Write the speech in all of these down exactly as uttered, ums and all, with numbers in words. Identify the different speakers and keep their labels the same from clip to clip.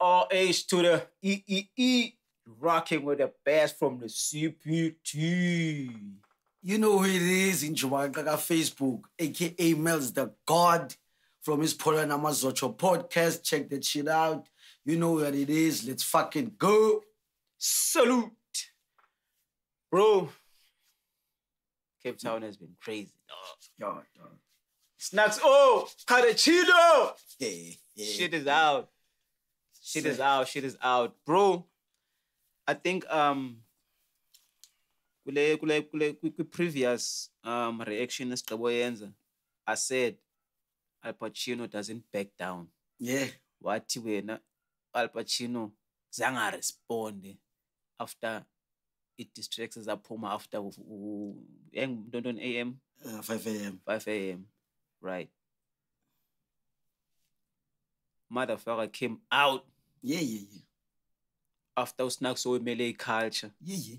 Speaker 1: R H to the E E E. Rocking with the best from the C P T.
Speaker 2: You know who it is in Jumaka Facebook, aka Mel's the God from his Pola Namazocho podcast. Check that shit out. You know what it is. Let's fucking go.
Speaker 1: Salute. Bro, Cape Town has been crazy.
Speaker 2: Yo, yo.
Speaker 1: Snacks, oh, Caracino.
Speaker 2: Yeah, yeah.
Speaker 1: Shit is out. Shit is out. Shit is out. Bro, I think um kule kule kule kule previous um reaction esiqoboyenza I said Al Pacino doesn't back down.
Speaker 2: Yeah.
Speaker 1: Wathi wena Al Pacino zanga respond after it distracts zaphuma after yang London A M
Speaker 2: uh, five A M
Speaker 1: five A M right. Motherfucker came out.
Speaker 2: Yeah, yeah, yeah.
Speaker 1: After usnak so imele culture.
Speaker 2: Yeah, yeah.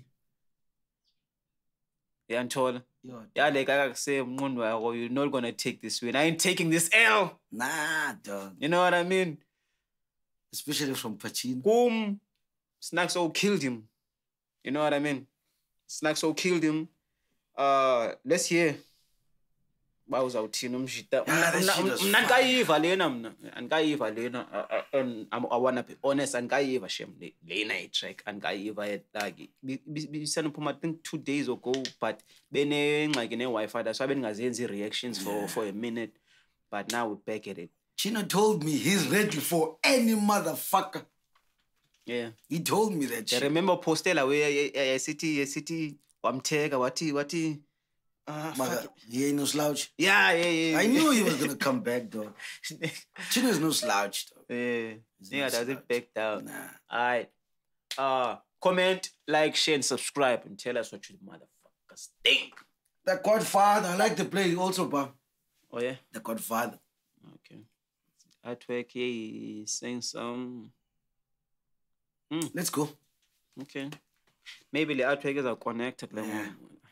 Speaker 1: Yanthola. Yeah, like I say, you're not gonna take this win. I ain't taking this L.
Speaker 2: Nah, dog.
Speaker 1: You know what I mean?
Speaker 2: Especially from Pacino.
Speaker 1: Boom. Snackso killed him. You know what I mean? Snackso killed him. Uh, let's hear. Bawuza uthini umjita. Mnankayiva lena mna. Ankayiva lena. I wanna be honest. Ankayiva shem lena a track. Ankayiva like. We sent up I think two days ago, but bene like in a Wi-Fi. That's why I bengazenzi reactions for for a minute. But now we're back at it.
Speaker 2: Chino told me he's ready for any motherfucker.
Speaker 1: Yeah.
Speaker 2: He told me that shit.
Speaker 1: I remember postela where a city a city wamteka wati wati. Uh,
Speaker 2: but he ain't no slouch.
Speaker 1: Yeah, yeah, yeah.
Speaker 2: I knew he was gonna come back, though. Chino's no slouch, though.
Speaker 1: Yeah, yeah, doesn't back down.
Speaker 2: Nah.
Speaker 1: All right. Uh, comment, like, share, and subscribe, and tell us what you motherfuckers think.
Speaker 2: The Godfather, I like to play also, bro.
Speaker 1: Oh yeah.
Speaker 2: The Godfather.
Speaker 1: Okay. Artwork here is saying some. Mm.
Speaker 2: Let's go.
Speaker 1: Okay. Maybe the artwork are connected. Like
Speaker 2: yeah.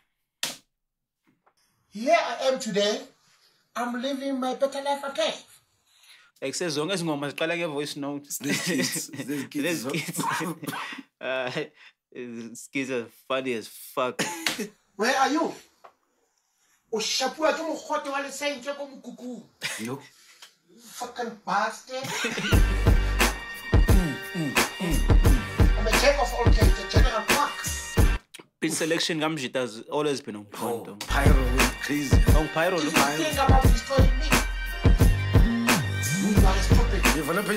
Speaker 3: Here I am today. I'm living my better life again.
Speaker 1: Like says, as long as ngoma ziqala nge voice note.
Speaker 2: These kids, these kids,
Speaker 1: kids. uh, these kids are funny as fuck.
Speaker 3: Where are you? Ushapua tu mukhote wale senje ko mukuku.
Speaker 2: No.
Speaker 3: Fucking bastard. mm, mm, mm. I'm a jack of all trades, a general fuck.
Speaker 1: Pin selection Gamjit has always been on point.
Speaker 2: Oh, Pyro went crazy.
Speaker 1: On Pyro,
Speaker 3: you
Speaker 1: look.
Speaker 3: think about destroying me? You are stupid.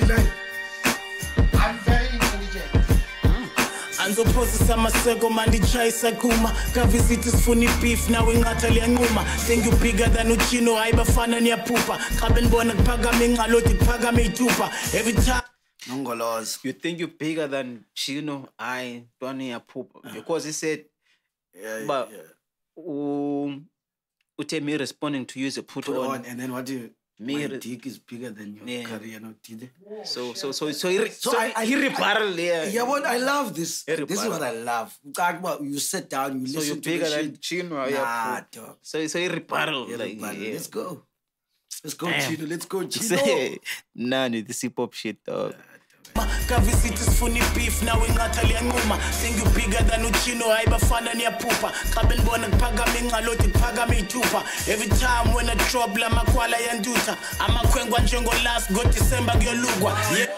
Speaker 3: I'm very intelligent.
Speaker 4: Anzophosisa amaseko manditshayisa kuma kavisiti sifuna beef nawe inqatha liyanquma think you bigger than uchino hayi bafana niyaphupha xa benibona kuphakama ingqaloti kuphakama ithupha every time.
Speaker 2: Nongoloz.
Speaker 1: You think you're bigger than Chino? I don't need a poop because he said,
Speaker 2: yeah,
Speaker 1: but
Speaker 2: yeah.
Speaker 1: um, Utemi responding to you is a put,
Speaker 2: put
Speaker 1: on.
Speaker 2: on, and then what do you?
Speaker 1: Me
Speaker 2: my dick is bigger than your
Speaker 1: yeah.
Speaker 2: career, no did
Speaker 1: So so so so he
Speaker 2: so,
Speaker 1: so
Speaker 2: I, I
Speaker 1: he rebuttal there.
Speaker 2: Yeah, what I love this.
Speaker 1: He
Speaker 2: this is what I love. You sit down, you
Speaker 1: so
Speaker 2: listen
Speaker 1: you're
Speaker 2: to
Speaker 1: bigger
Speaker 2: the
Speaker 1: than
Speaker 2: shit.
Speaker 1: Chino.
Speaker 2: Nah,
Speaker 1: Yeah,
Speaker 2: dog.
Speaker 1: so so he rebuttal.
Speaker 2: Yeah,
Speaker 1: like,
Speaker 2: rebuttal.
Speaker 1: yeah.
Speaker 2: Let's go. Let's go,
Speaker 1: Damn.
Speaker 2: Chino. Let's go, Chino.
Speaker 1: Nah, no, this hip hop shit, dog.
Speaker 4: kavisiti sifuna beef nawe inqatha liyanquma think you bigger than uchino hayi bafana niyaphupha xa benibona kuphakama ingqaloti kuphakama ithupha every time when I drop la makwala yantutha amakhwenkwa njengo last go December kuyolukwa yeah.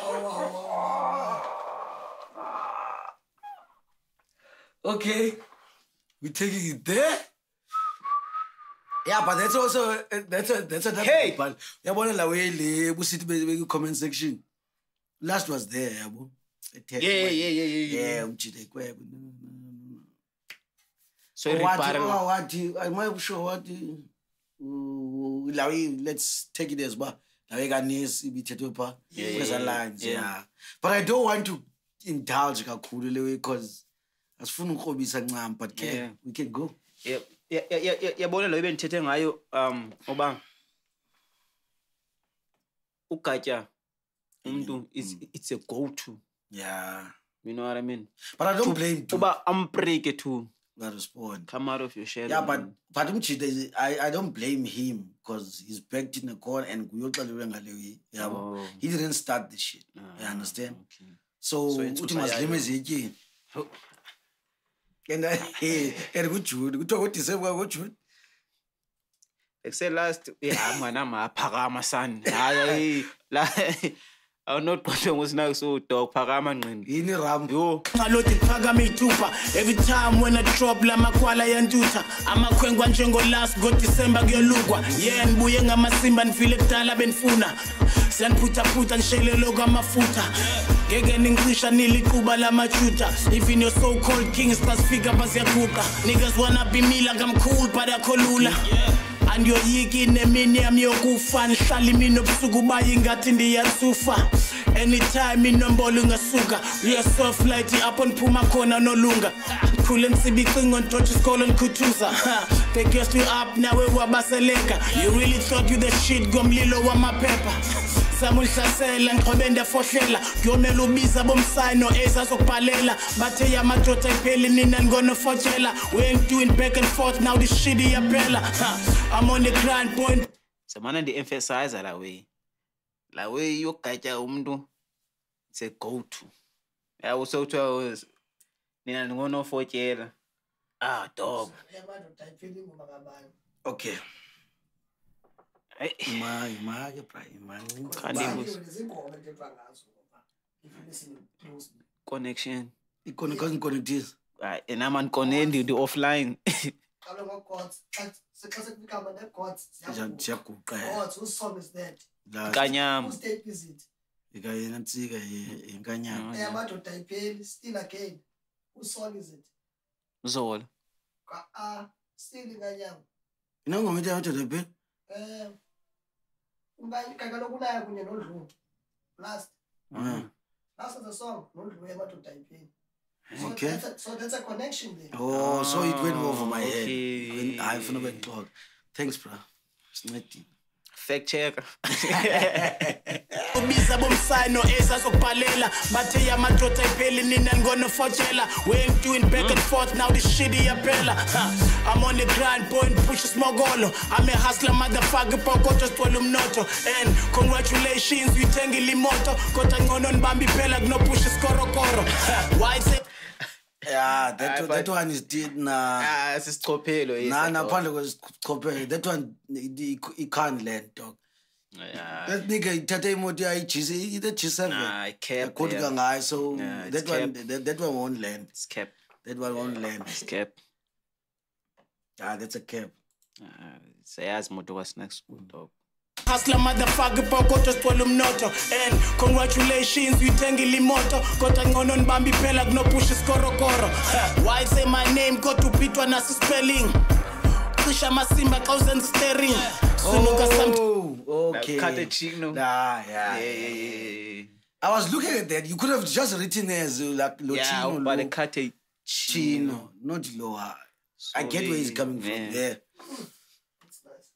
Speaker 2: Okay, we're taking it there. Yeah, but that's also that's a that's a
Speaker 1: hey.
Speaker 2: But yeah, one la way le we sit in comment section. Last was there, yabo.
Speaker 1: Yeah, yeah, yeah, yeah, yeah.
Speaker 2: Yeah, umjide kwebo.
Speaker 1: So
Speaker 2: what?
Speaker 1: rebuttal.
Speaker 2: Oh, what? I'm not sure what. Uh, la way, let's take it as well. La way ganis ibithetopa.
Speaker 1: Yeah,
Speaker 2: lines.
Speaker 1: yeah.
Speaker 2: Yeah. But I don't want to indulge kakhulu le way because asifuna ukhrobisa ncam, but ke
Speaker 1: Yeah.
Speaker 2: we can go.
Speaker 1: Yeah, yeah, yeah, yeah. Yabona lo ebendithethe ngayo um oba ugatya umuntu is it's a go to.
Speaker 2: Yeah.
Speaker 1: You know what I mean?
Speaker 2: But I don't blame you.
Speaker 1: Uba ampreke to
Speaker 2: respond.
Speaker 1: Come out of your shell.
Speaker 2: Yeah, but but umchita, I I don't blame him because he's backed in the corner and yeah,
Speaker 1: Oh.
Speaker 2: he didn't start this shit.
Speaker 1: Ah,
Speaker 2: You understand?
Speaker 1: okay.
Speaker 2: So
Speaker 1: So it's
Speaker 2: uthi maslimeze again. And I and good Jude, good talk December good Jude.
Speaker 1: Like say last, yeah, man, I'm a Parama son. I I'm not going was now so dog Parama nqindi.
Speaker 2: Yini ram.
Speaker 1: Yo,
Speaker 4: ngalothi phakama ithupha every time when I drop la makwala yantutha amakhwenkwa njengo last go December kuyolukwa yeah ngibuye ngamasimba nifile kudala benifuna siyaniputha phutha nishelelo kwamafutha ngeke ningisha niliquba lamajuda even your so called kings basifika basiyaguqa niggas wanna be me like I'm cool but akholula and you're yiki nemini yami yokufa nihlala imini obusuku baye ngathi ndiyatsufa anytime inombolo ngasuka we soft light up on phuma khona nolunga khule nsibicingo ntotshe isikolo nkhuthuza they guessed you up nawe wabaseleka you really thought you the shit gomlilo wamaphepha samulhlasela ngiqhobende fohlela kuyomela ubiza bomsayino ezazokubhalela bathe yamadoda ipheli nina ngonofotshela we ain't doing back and forth now this shit iyaphela I'm on the grind point
Speaker 1: samana ndi emphasize la way. La way yogatsha umuntu it's a go to. Yeah, also to nina ngonofotshela. Ah, dog.
Speaker 2: Okay.
Speaker 1: Hey,
Speaker 2: My my my
Speaker 1: connection.
Speaker 2: Ikona cousin connectis.
Speaker 1: Right, and I'm on connect the offline.
Speaker 2: Siyaguqa.
Speaker 1: Kanyam.
Speaker 3: Whose tape is it?
Speaker 2: Ikayena ntsika inkanyama.
Speaker 3: Eh, amadoda ipheli, still again. Whose song is it?
Speaker 1: Zola.
Speaker 3: Ah, still inganyama.
Speaker 2: Inangoma ethi amadoda ipheli.
Speaker 3: Eh, umkanye kakalokulaya kunye nodlu. Last.
Speaker 2: Mm.
Speaker 3: Last of the song, nodlu amadoda ipheli. So
Speaker 2: Okay.
Speaker 3: that's a, so that's a connection there.
Speaker 2: Oh, so it went over my head.
Speaker 1: Okay.
Speaker 2: Hayi funa ukuxoxa. Thanks bro. Sincedi.
Speaker 1: Fact checker.
Speaker 4: ubiza bomsayino ezazokubhalela bathe yamadoda ipheli nina ngonofotshela we ain't doing back and forth now this shit iyaphela I'm on the grind point push smogolo I'm a hustler motherfucker pokoto sithola umnotho and congratulations uyithengile imoto kodwa ngcono nibamba iphela kuno push iskorokoro why say
Speaker 2: Yeah, that
Speaker 1: Aye,
Speaker 2: one-
Speaker 1: but-
Speaker 2: that one is did na.
Speaker 1: Ah, sisichophelo yes.
Speaker 2: Nah, nah, phandle kwesichophe. That one he can't land dog.
Speaker 1: Yeah.
Speaker 2: That nigga ithathe imoto ya G C, the G seven.
Speaker 1: Nah, I kept.
Speaker 2: Akhothi
Speaker 1: Yeah.
Speaker 2: kangayi so
Speaker 1: Yeah, it's
Speaker 2: that one
Speaker 1: kept.
Speaker 2: that, that one won't land.
Speaker 1: It's kept.
Speaker 2: That one won't land.
Speaker 1: It's kept.
Speaker 2: Ah, that's a cap.
Speaker 1: Ah, sayazi moto was next dog.
Speaker 4: hustler motherfucker pokoto sithola umnotho and congratulations uyithengile imoto kodwa ngcono nibamba iphela kunopush iskorokoro why say my name kodwa upithwa nasi spelling cisha amasimba xa uzenza steering sunuka some
Speaker 2: Oh, okay.
Speaker 1: Cut the cheek, no?
Speaker 2: Nah, yeah,
Speaker 1: Yeah,
Speaker 2: yeah,
Speaker 1: yeah,
Speaker 2: yeah.
Speaker 1: yeah, yeah.
Speaker 2: I was looking at that. You could have just written as uh, like
Speaker 1: Yeah,
Speaker 2: Lotino,
Speaker 1: but the
Speaker 2: Lo-
Speaker 1: cut a
Speaker 2: Chino, not Loa. I get where he's coming from.
Speaker 1: Man.
Speaker 2: Yeah.
Speaker 3: It's nice.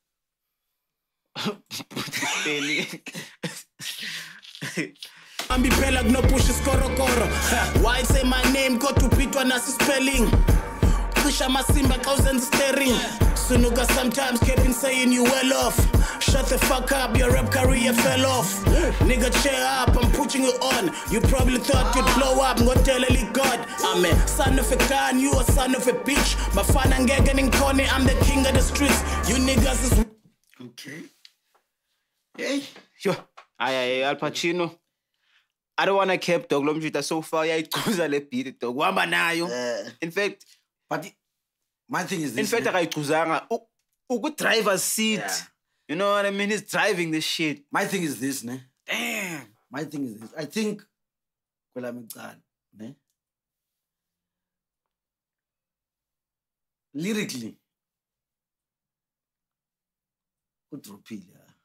Speaker 4: bamba iphela kunopush iskorokoro why say my name kodwa upithwa nasi spelling cisha amasimba xa uzenza steering sunuka sometimes kept in saying you well off shut the fuck up your rap career fell off nigga cheer up I'm putting you on you probably thought you'd blow up ngodeleli god I'm a son of a gun you a son of a bitch bafana ngeke ningikhone I'm the king of the streets you niggas is
Speaker 2: Okay.
Speaker 1: Hey, yo. Ay, ay, Al Pacino. I don't want to keep dog lomjita so far. Yeah, ichuza le beat dog. Wamba nayo.
Speaker 2: Uh,
Speaker 1: In fact,
Speaker 2: but the- my thing is
Speaker 1: in
Speaker 2: this.
Speaker 1: fact,
Speaker 2: man.
Speaker 1: akayicuzanga. Uku driver's seat.
Speaker 2: Yeah.
Speaker 1: You know what I mean? He's driving this shit.
Speaker 2: My thing is this, ne?
Speaker 1: Damn.
Speaker 2: My thing is this. I think kwelami icala, ne? Lyrically, udrophile ah,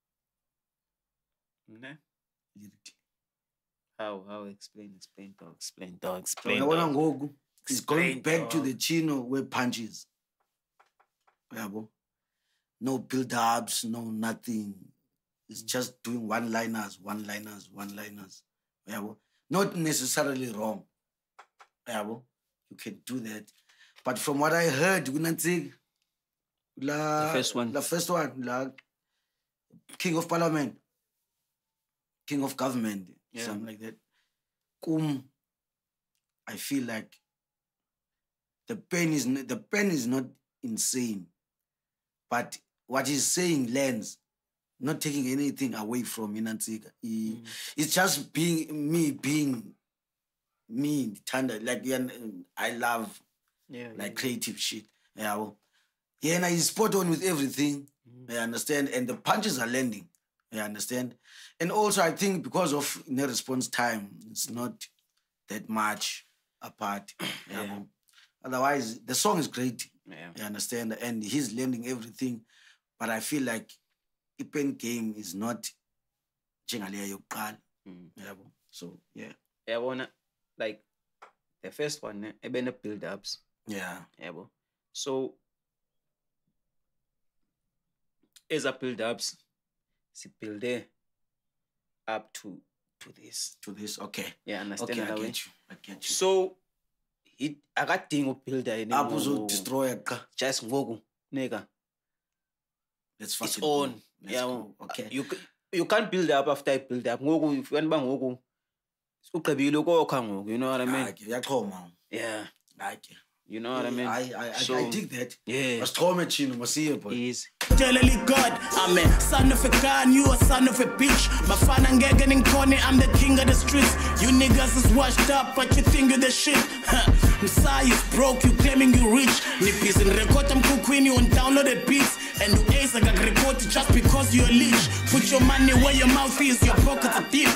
Speaker 1: Ne?
Speaker 2: lyrically.
Speaker 1: How? How? Explain. Explain. Dog. Explain. Dog. Explain.
Speaker 2: Uyabona
Speaker 1: Dog.
Speaker 2: ngoku is going
Speaker 1: Explain,
Speaker 2: back to
Speaker 1: dog.
Speaker 2: the Chino where punches. Uyabo? No build-ups, no nothing. It's just doing one-liners, one-liners, one-liners. Uyabo? Not necessarily wrong. Uyabo? You can do that. But from what I heard, kunantsika, la,
Speaker 1: The first one.
Speaker 2: The first one, la, King of Parliament, King of Government,
Speaker 1: Yeah.
Speaker 2: something like that. Kum, I feel like the pen is n- the pen is not insane, but what he's saying lands, not taking anything away from Inantsika. He,
Speaker 1: Mm.
Speaker 2: It's just being me being me, tender. Like yeah, I love
Speaker 1: Yeah.
Speaker 2: like creative shit. Yeah, well, yeah, and he's spot on with everything.
Speaker 1: Mm.
Speaker 2: I understand, and the punches are landing. I understand, and also I think because of the response time, it's not that much apart. Yeah.
Speaker 1: Yeah.
Speaker 2: well. Otherwise, the song is great.
Speaker 1: Yeah.
Speaker 2: I understand, and he's landing everything, but I feel like Ipen game is not jengaleya yokuqala.
Speaker 1: Mm.
Speaker 2: Yeah, well. So yeah,
Speaker 1: I wanna like the first one, eh, even the build-ups.
Speaker 2: yeah,
Speaker 1: Yabo. So as a build-ups, si build up to to this.
Speaker 2: to this. Okay,
Speaker 1: Yeah, understand
Speaker 2: okay, I
Speaker 1: that way.
Speaker 2: get you. I get you.
Speaker 1: So it akadinga ubuilder yini
Speaker 2: Apho
Speaker 1: ngoku.
Speaker 2: destroy ka.
Speaker 1: Just ngoku nigga.
Speaker 2: Let's
Speaker 1: It's
Speaker 2: fucking
Speaker 1: on.
Speaker 2: go. Let's
Speaker 1: Yeah.
Speaker 2: go. Okay.
Speaker 1: You c- you can't build up after I build up. Ngoku if wena bangoku uqebile ukokha ngoku, you know what I mean?
Speaker 2: Okay, yaqhoma.
Speaker 1: Yeah.
Speaker 2: Okay.
Speaker 1: You know what I mean?
Speaker 2: I I I,
Speaker 1: So,
Speaker 2: I dig that.
Speaker 1: yeah.
Speaker 2: Masiqhome chino masiye boy.
Speaker 1: Easy.
Speaker 4: Jelly God, I'm a son of a gun, you a son of a bitch. Bafana ngeke ngikhone, I'm the king of the streets. You niggas is washed up, but you think you're the shit. Huh. Messiah is broke, you claiming you rich. Nipis in record, I'm cooking you on download the beats. And the ace I got record just because you're a leech. Put your money where your mouth is, your pockets are deep.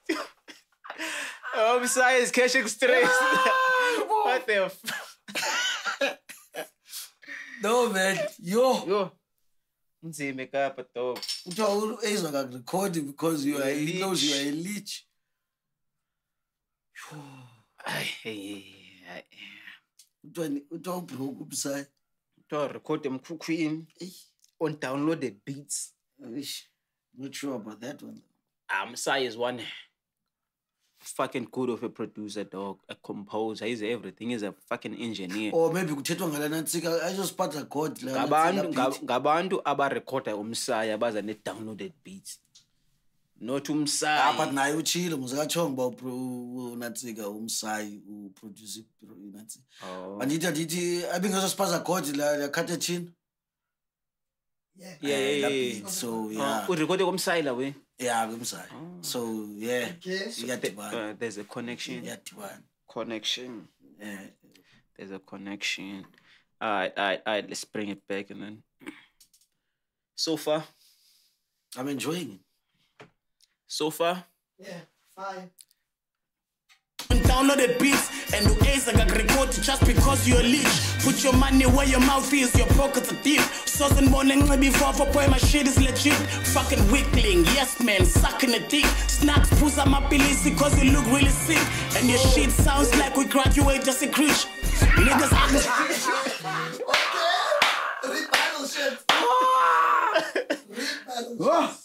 Speaker 1: Oh, Messiah is catching stress. What the f-
Speaker 2: No man, yo.
Speaker 1: Yo. Nzime kapha dog.
Speaker 2: Uthiwa uAzwa akakurekhodi because you are
Speaker 1: You're a
Speaker 2: he knows you
Speaker 1: leech.
Speaker 2: are a leech.
Speaker 1: Ay, hey, ay.
Speaker 2: Uthiwa ni- uthiwa ubroke ubusai.
Speaker 1: To record emkhukhwini on downloaded beats.
Speaker 2: Eish, not sure about that one.
Speaker 1: Um, Messiah is one fucking good of a producer, dog, a composer. He's everything. He's a fucking engineer.
Speaker 2: Or maybe kuthethwa ngala ntsika ayizosiphatha god la.
Speaker 1: Ngabantu
Speaker 2: Nansika
Speaker 1: ngab-
Speaker 2: beat.
Speaker 1: ngabantu abarekhoda umsaya baza ne-downloaded beats. Not
Speaker 2: Ah, but
Speaker 1: umsaya.
Speaker 2: naye uchilo muzakatshonga uba unatsika umsayi uproduce nansi.
Speaker 1: Oh.
Speaker 2: Andithi andithi abingazosiphatha god la yakhathe chino.
Speaker 3: Yeah.
Speaker 1: Yeah, yeah,
Speaker 2: La
Speaker 1: yeah, yeah.
Speaker 2: beat, so
Speaker 1: Oh,
Speaker 2: yeah.
Speaker 1: urekhode komsaya la we.
Speaker 2: Yeah, kumsayi. So yeah.
Speaker 3: Okay.
Speaker 2: Iyadibana.
Speaker 1: Uh, there's a connection.
Speaker 2: Iyadibana.
Speaker 1: Connection.
Speaker 2: Yeah.
Speaker 1: There's a connection. All right, all right, all right. Let's bring it back and then. So far,
Speaker 2: I'm enjoying it.
Speaker 1: so far,
Speaker 3: Yeah. Fine.
Speaker 4: Download the beats and the ace I got record just because you're a leech. Put your money where your mouth is, your pockets are deep. Sauce and morning before for boy, my shit is legit. Fucking weakling, yes man, sucking a dick. Snacks, puss on my pilisi cause you look really sick. And your shit sounds like we graduate just a creech. Niggas
Speaker 3: Read battleship. Read battleship.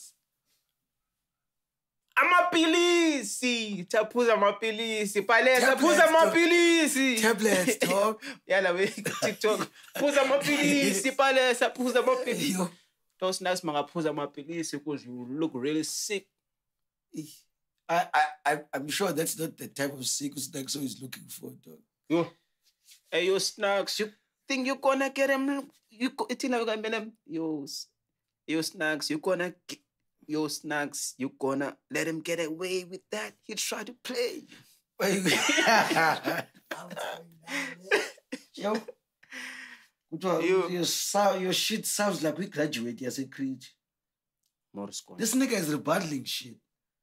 Speaker 1: amapilisi taphuza amapilisi palesa
Speaker 2: Tablets,
Speaker 1: phuza
Speaker 2: dog.
Speaker 1: amapilisi
Speaker 2: Tablets, dog.
Speaker 1: yala we TikTok phuza amapilisi palesa phuza amapilisi
Speaker 2: Yo.
Speaker 1: those nice mangaphuza amapilisi because you look really sick.
Speaker 2: I, I, I, I'm sure that's not the type of sick Snackso is looking for, dog.
Speaker 1: Yo, hey yo Snacks, you think you gonna get him? You go- it's in a minute. Yo, s- yo Snacks, you gonna get, yo Snacks, you gonna let him get away with that? He tried to play.
Speaker 2: Yo. Kuthiwa,
Speaker 1: You-
Speaker 2: Your, sou- your shit sounds like we graduate as a creech.
Speaker 1: Morris Kwan.
Speaker 2: This nigga is rebuttaling shit.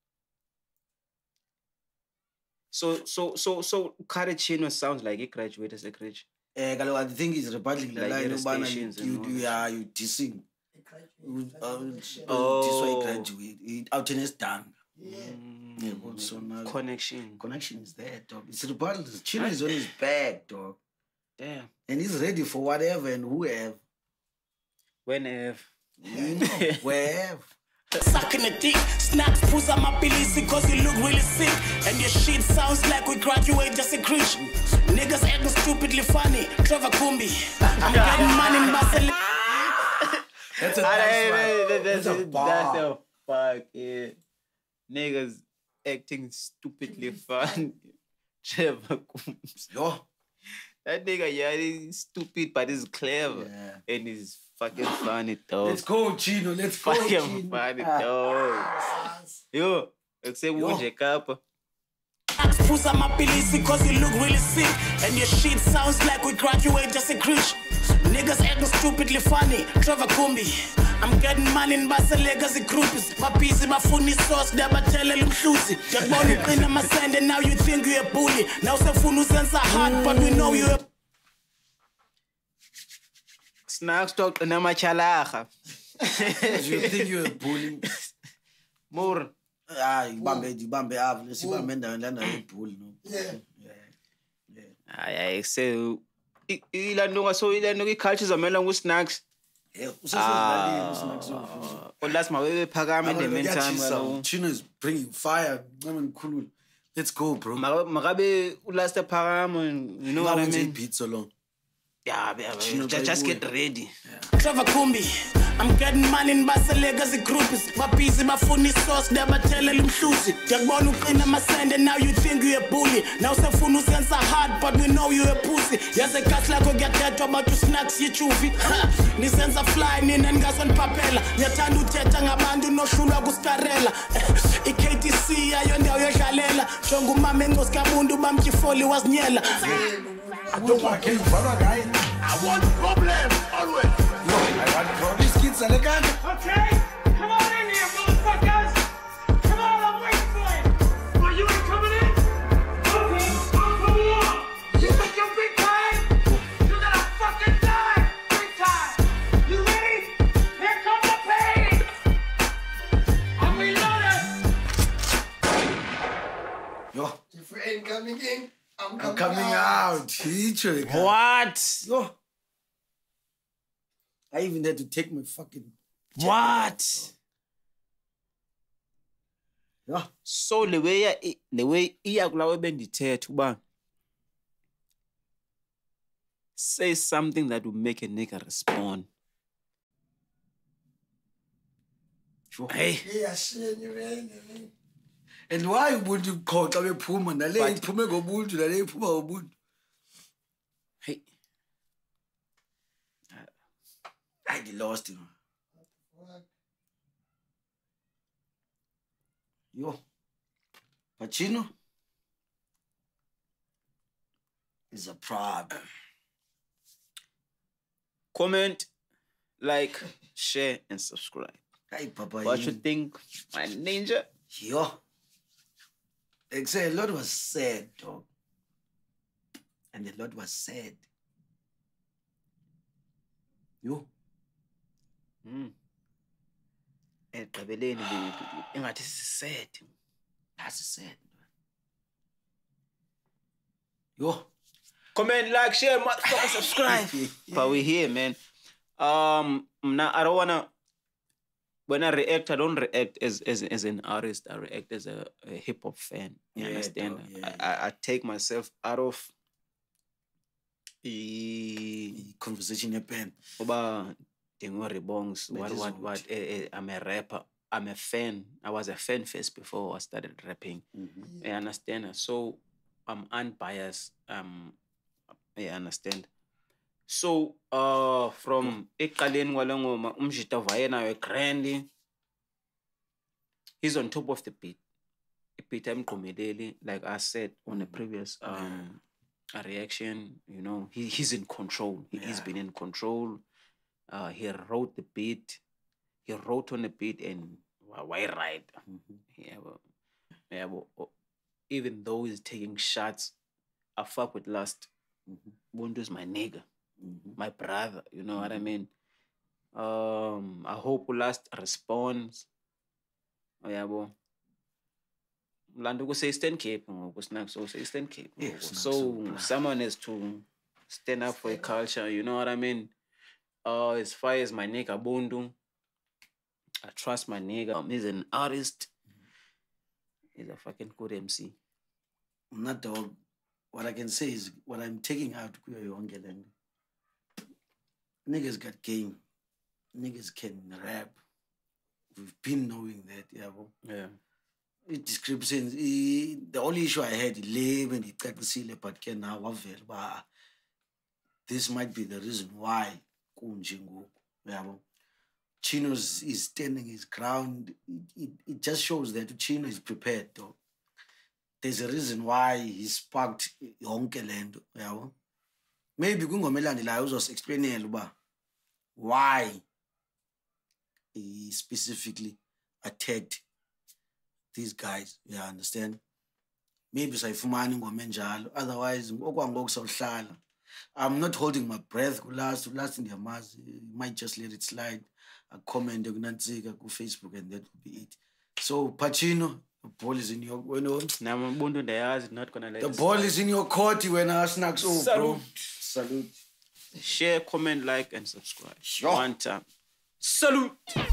Speaker 1: So so so so Karachino sounds like he graduated as a creech.
Speaker 2: Eh, kaloku I think he's rebuttaling the
Speaker 1: Like
Speaker 2: line
Speaker 1: the
Speaker 2: ubana
Speaker 1: stations
Speaker 2: you,
Speaker 1: and
Speaker 2: you,
Speaker 1: all
Speaker 2: you,
Speaker 1: that.
Speaker 2: yeah, you dissing. You, uh,
Speaker 1: Oh.
Speaker 2: This way graduate. It out in his done.
Speaker 3: Yeah.
Speaker 2: Yeah, but so now
Speaker 1: Connection.
Speaker 2: connection is there, dog. It's rebuttal. Chino is on his back, dog.
Speaker 1: Damn.
Speaker 2: And he's ready for whatever and whoever.
Speaker 1: Whenever.
Speaker 2: You know, wherever.
Speaker 4: Sucking a dick, snacks, pulls on my pilisi cause you look really sick. And your shit sounds like we graduate just a cringe. Niggas acting stupidly funny, Trevor Kumbi. I'm getting money in Barcelona.
Speaker 2: That's a nice one.
Speaker 1: That's
Speaker 2: That's a bar.
Speaker 1: a fuck, yeah. Niggas acting stupidly fun. Trevor Coombs.
Speaker 2: Yo.
Speaker 1: That nigga, yeah, he's stupid, but he's clever.
Speaker 2: Yeah.
Speaker 1: And he's fucking funny, dog.
Speaker 2: Let's go, Chino. Let's go,
Speaker 1: Fucking
Speaker 2: Chino.
Speaker 1: funny,
Speaker 2: Ah.
Speaker 1: dog. Yo, except Unje Kappa.
Speaker 4: Pulls on my pilisi cause you look really sick. And your shit sounds like we graduate just a cringe. Niggas acting stupidly funny, Trevor Kumbi. I'm getting money in Barca legacy groups. My piece my funny sauce, never tell them shoes. Just born in clean my sand and now you think you're a bully. Now some funu sense are hard, but we know you're a
Speaker 1: Snacks talk na machalaga.
Speaker 2: You think you're a bully?
Speaker 1: More.
Speaker 2: Ah, ibambe, ibambe ave. Let's ibambe ndawo lana ibully, no.
Speaker 3: Yeah.
Speaker 1: Ay ay say ilandunga so ilandunga iculture zamela ngu snacks.
Speaker 2: Yeah, usasezidlaleni snacks.
Speaker 1: Oh, last my baby phakame in the meantime.
Speaker 2: Chino is bringing fire. Let's go, bro.
Speaker 1: Makabe last phakame, you know what I mean?
Speaker 2: Beats along.
Speaker 1: Yeah,
Speaker 2: Chino
Speaker 1: just, just
Speaker 2: try
Speaker 1: get ready.
Speaker 4: Trevor Kumbi. I'm getting money in Barca legacy groups. My piece my funny sauce, never tell them shoes. You're born to clean my sand and now you think you're a bully. Now some funu sense are hard, but we know you're a pussy. Yes, a cat like a get that about to snacks you chufi. Ni sense are flying in and gas on papella. Yatandu teta ngabandu no shula gustarela. I K T C ayonda uyoshalela. Shongu mamengo skamundu bamchifoli was nyela.
Speaker 2: I don't want to kill brother, guy.
Speaker 3: I want problems, always.
Speaker 2: Yo, I want problems, kids. I look at it.
Speaker 5: Okay, come on in here, motherfuckers. Come on, I'm waiting for you. Well, you ain't coming in? Okay, I'll come along. You think you're big time? You're gonna fucking die big time. You ready? Here comes the pain. I'm reloaded.
Speaker 2: Yo,
Speaker 3: Your friend coming in. I'm coming,
Speaker 2: I'm coming out. Teacher.
Speaker 1: What?
Speaker 2: Yo. I even had to take my fucking.
Speaker 1: What?
Speaker 2: Yeah.
Speaker 1: So the way the way iyakulawe bendithetha uba say something that will make a nigga respond.
Speaker 2: Sure.
Speaker 1: Hey,
Speaker 3: Yeah, shit, you ready, man.
Speaker 2: And why would you call Kabe Puma? Nale
Speaker 1: But-
Speaker 2: Puma go bull to Nale Puma go bull.
Speaker 1: hey.
Speaker 2: I lost him. Yo. Pacino is a problem.
Speaker 1: Comment, like, share, and subscribe.
Speaker 2: Hey, Papa.
Speaker 1: What you
Speaker 2: you-
Speaker 1: think, my ninja?
Speaker 2: Yo. They say a lot was said, dog. And a lot was said. Yo.
Speaker 1: Mm. Ekugqibeleni engathi sised.
Speaker 2: That's said. Yo.
Speaker 1: Comment, like, share, motherfucker, subscribe. But we here, man. Um, now I don't wanna. When I react, I don't react as as, as an artist. I react as a, a hip hop fan. You
Speaker 2: Yeah,
Speaker 1: understand?
Speaker 2: dog, yeah,
Speaker 1: I, I, I take myself out of the
Speaker 2: Conversation happened.
Speaker 1: Oba Dingori Bongs. What
Speaker 2: That is
Speaker 1: what
Speaker 2: good.
Speaker 1: what? eh, eh, I'm a rapper. I'm a fan. I was a fan first before I started rapping.
Speaker 2: Mm-hmm.
Speaker 1: You understand? So I'm unbiased. Um, I understand. So, uh, from Ekaleni Walangoma, Umjita Vayena, Grandi, he's on top of the beat. Peter Mkomedeli, like I said on the previous um a reaction, you know, he, he's in control. He, He's
Speaker 2: Yeah.
Speaker 1: been in control. Uh, he wrote the beat. He wrote on the beat and why why right? Yeah, but, yeah, but, oh, even though he's taking shots, I fuck with Lust. Bundu's my nigga, my brother. You know what I mean? Um, I hope Lust responds. Oh yeah, bo. Lando go say Eastern Cape, go snack so say Eastern Cape.
Speaker 2: Yeah, Snack
Speaker 1: so
Speaker 2: so, bruh.
Speaker 1: someone has to stand up for a culture. You know what I mean? Uh, as far as my nigga Bundu, I trust my nigga. Um, he's an artist. He's a fucking good M C.
Speaker 2: I'm not dog. What I can say is what I'm taking out kuyo yonke le nto. Niggas got game. Niggas can rap. We've been knowing that, yeah.
Speaker 1: Yeah.
Speaker 2: Descriptions. The only issue I had, live and it but can now this might be the reason why Kunjingo, yeah. Chino is standing his ground. It, it, it just shows that Chino is prepared, though. There's a reason why he sparked yonke lento, yabo. Maybe kungomelani la uzos explain uba why he specifically attacked these guys. You understand? Maybe sayifumani ngoma enjalo. Otherwise, okwangoku sawuhlala. I'm not holding my breath. Last, last in the mass, you might just let it slide. A comment on Facebook, and that will be it. So, Pacino, the ball is in your. You know,
Speaker 1: not gonna let
Speaker 2: the ball is in your court when I snacks. Oh, bro.
Speaker 1: Salute. Share, comment, like, and subscribe. Sure. One time. Salute.